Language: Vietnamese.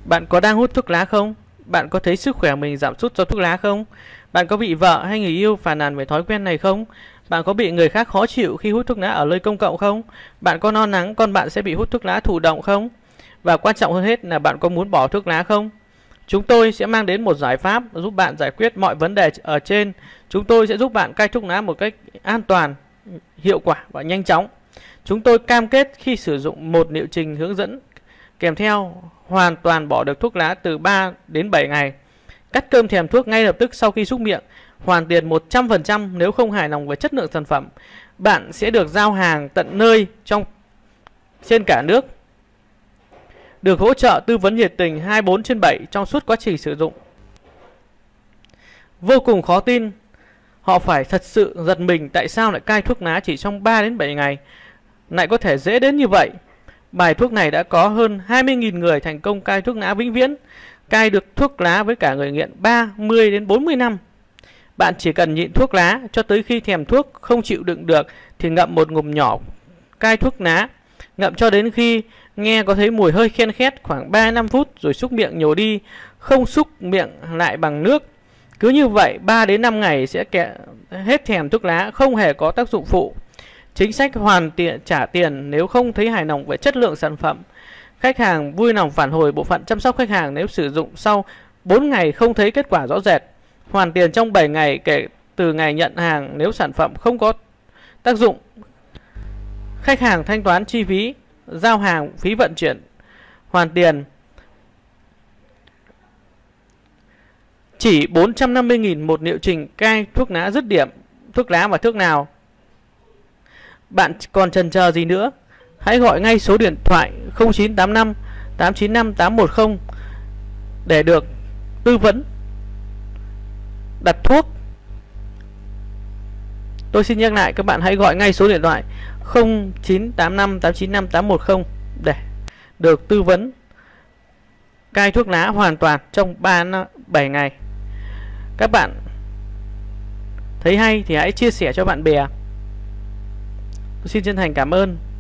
Bạn có đang hút thuốc lá không? Bạn có thấy sức khỏe mình giảm sút do thuốc lá không? Bạn có bị vợ hay người yêu phàn nàn về thói quen này không? Bạn có bị người khác khó chịu khi hút thuốc lá ở nơi công cộng không? Bạn có lo lắng con bạn sẽ bị hút thuốc lá thụ động không? Và quan trọng hơn hết là bạn có muốn bỏ thuốc lá không? Chúng tôi sẽ mang đến một giải pháp giúp bạn giải quyết mọi vấn đề ở trên. Chúng tôi sẽ giúp bạn cai thuốc lá một cách an toàn, hiệu quả và nhanh chóng. Chúng tôi cam kết khi sử dụng một liệu trình hướng dẫn kèm theo hoàn toàn bỏ được thuốc lá từ 3 đến 7 ngày. Cắt cơm thèm thuốc ngay lập tức sau khi xúc miệng. Hoàn tiền 100% nếu không hài lòng với chất lượng sản phẩm. Bạn sẽ được giao hàng tận nơi trên cả nước. Được hỗ trợ tư vấn nhiệt tình 24/7 trong suốt quá trình sử dụng. Vô cùng khó tin, họ phải thật sự giật mình tại sao lại cai thuốc lá chỉ trong 3 đến 7 ngày lại có thể dễ đến như vậy. Bài thuốc này đã có hơn 20.000 người thành công cai thuốc lá vĩnh viễn, cai được thuốc lá với cả người nghiện 30 đến 40 năm. Bạn chỉ cần nhịn thuốc lá cho tới khi thèm thuốc không chịu đựng được thì ngậm một ngụm nhỏ cai thuốc lá. Ngậm cho đến khi nghe có thấy mùi hơi khen khét khoảng 3-5 phút rồi xúc miệng nhổ đi, không xúc miệng lại bằng nước. Cứ như vậy 3 đến 5 ngày sẽ hết thèm thuốc lá, không hề có tác dụng phụ. Chính sách hoàn tiền trả tiền nếu không thấy hài lòng về chất lượng sản phẩm. Khách hàng vui lòng phản hồi bộ phận chăm sóc khách hàng nếu sử dụng sau 4 ngày không thấy kết quả rõ rệt. Hoàn tiền trong 7 ngày kể từ ngày nhận hàng nếu sản phẩm không có tác dụng. Khách hàng thanh toán chi phí giao hàng, phí vận chuyển, hoàn tiền chỉ 450.000 một liệu trình cai thuốc lá dứt điểm thuốc lá và thuốc nào. Bạn còn chần chờ gì nữa? Hãy gọi ngay số điện thoại 0985 895 810 để được tư vấn đặt thuốc. Tôi xin nhắc lại, các bạn hãy gọi ngay số điện thoại 0985 895 810 để được tư vấn cai thuốc lá hoàn toàn trong 7 ngày. Các bạn thấy hay thì hãy chia sẻ cho bạn bè. Tôi xin chân thành cảm ơn.